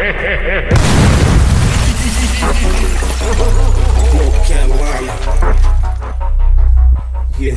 North Carolina. Yeah.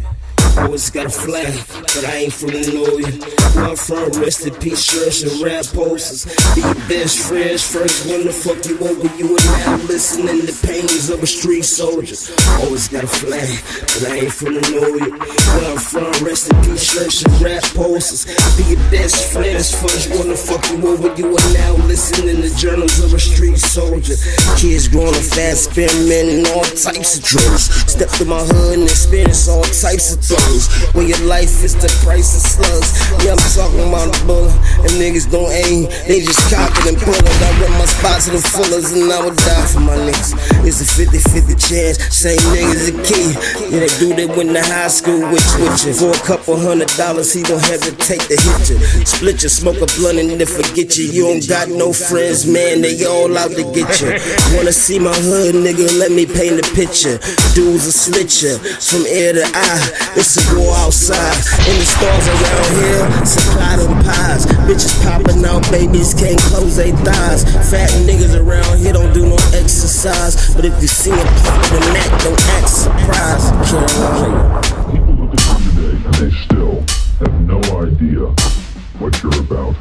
Always got a flag, but I ain't from the North. Where I'm from, rest in peace shirts and rap posters. Be your best friends first, when the fuck you over, you and now listening to pains of a street soldier. Always got a flag, but I ain't from the North. Where I'm from, rest in peace shirts and rap posters. Be your best friends first, when the fuck you over, you and now listening to journals of a street soldier. Kids growing up fast, experimenting all types of drugs. Stepped in my hood and experienced all types of things. When your life is the price of slugs. Yeah, I'm talking about a bullet. And niggas don't aim, they just cock it and pull it. I run my spots to the fullers and I would die for my niggas. It's a 50-50 chance, same niggas a key. Yeah, they do that when the high school with you. For a couple $100, he don't hesitate to hit you. Split you, smoke a blunt and then forget you. You don't got no friends, man, they all out to get you. Wanna see my hood, nigga, let me paint a picture. Dudes will slit you from ear to eye. It's a war outside, and the stars around here supply them pies. Bitches popping out, babies can't close their thighs. Fat niggas around here don't do no exercise, but if you see them popping the neck, don't act surprised. Carolina. People look at you today, and they still have no idea what you're about.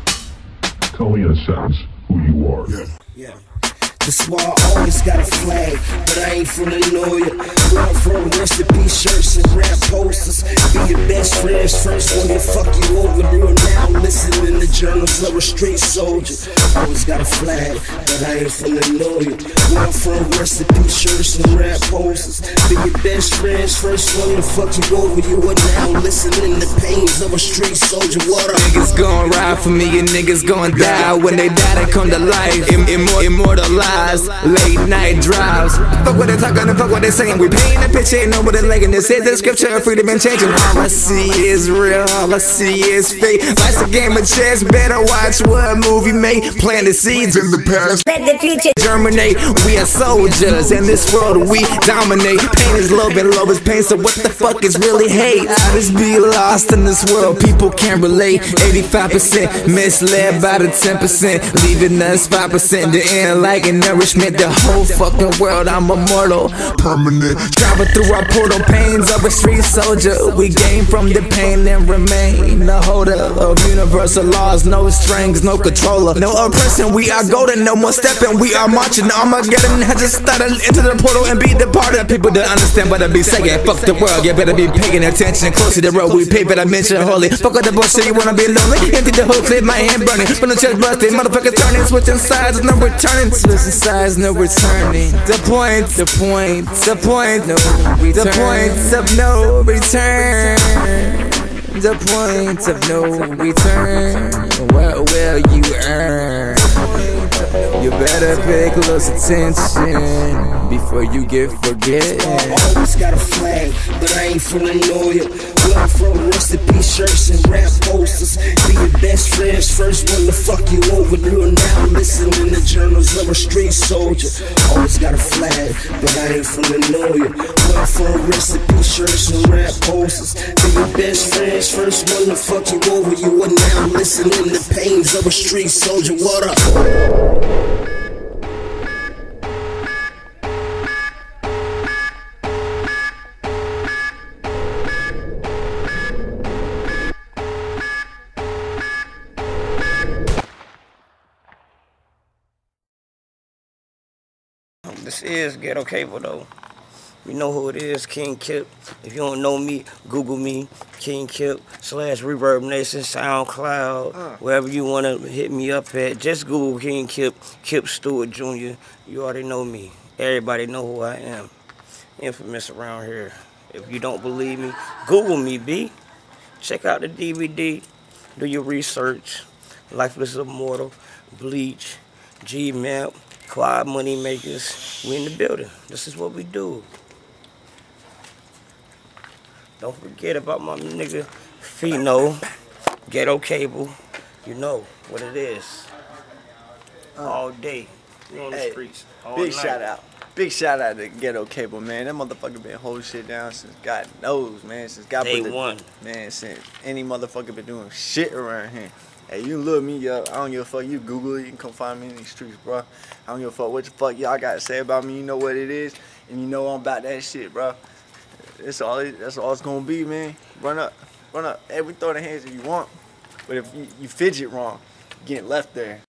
Tell me in a sentence who you are. Yeah. That's why I always got a flag, but I ain't from the North. Where I'm from, rest in peace shirts and rap posters. Be your best friends first, when they fuck you over. You now listening to journals of a street soldier. Always got a flag, but I ain't from the North. Where I'm from, rest in peace shirts and rap posters. Be your best friends first, when they fuck you over. You are now listening to pains of a street soldier. What up? Niggas gon' ride for me and niggas gon' die. When they die, they come to life. Immortalized. Late night drives. Fuck what they talking and fuck what they saying. We paint the picture, ain't nobody legging this. Is the scripture, freedom and changing. All I see is real, all I see is fake. Life's a game of chess, better watch what movie made. Plant the seeds in the past, let the future germinate. We are soldiers, in this world we dominate. Pain is love and love is pain, so what the fuck is really hate? I just be lost in this world, people can't relate. 85% misled by the 10%, leaving us 5% to end like an nourishment. The whole fucking world, I'm immortal, permanent. Travel through our portal, pains of a street soldier. We gain from the pain and remain the holder of universal laws. No strings, no controller, no oppression. We are golden, no more stepping. We are marching. Armageddon has just started into the portal and be departed. People don't understand what I be saying. Fuck the world, you better be paying attention. Close to the road, we pay, but I mention holy. Fuck all the bullshit, you wanna be lonely. Empty the whole clip, my hand burning. From the chest busting, motherfuckers turning, switching sides, no returning. Switching sides, no returning. The point of no return. The point of no return. What will you earn? You better pay close attention before you get forget. I always got a flag, but I ain't from the North. Where I'm from, rest in peace shirts and rap posters. Be your best friends first, when the fuck you over. You now listening to journals of a street soldier. Always got a flag, but I ain't from the North. Where I'm from, rest in peace shirts and rap posters. Be your best friends first, when the fuck you over. You are now listening to pains of a street soldier. What up? This is Ghetto Cable though. You know who it is, King Kip. If you don't know me, Google me, King Kip / Reverb Nation, SoundCloud, wherever you want to hit me up at. Just Google King Kip, Kip Stewart Jr. You already know me. Everybody know who I am. Infamous around here. If you don't believe me, Google me, B. Check out the DVD. Do your research. Lifeless Immortal, Bleach, G-Map, Quad Money Makers. We in the building. This is what we do. Don't forget about my nigga Fino, Ghetto Cable. You know what it is. All day. We on the streets. All Big night. shout out. Big shout out to Ghetto Cable, man. That motherfucker been holding shit down since God knows, man. Since God Day put the one. man, since any motherfucker been doing shit around here. Hey, you look me up. I don't give a fuck. You Google it. You can come find me in these streets, bro. I don't give a fuck what the fuck y'all got to say about me. You know what it is, and you know I'm about that shit, bro. That's all it's gonna be, man. Run up. Hey, we throw the hands if you want, but if you fidget wrong, you get left there.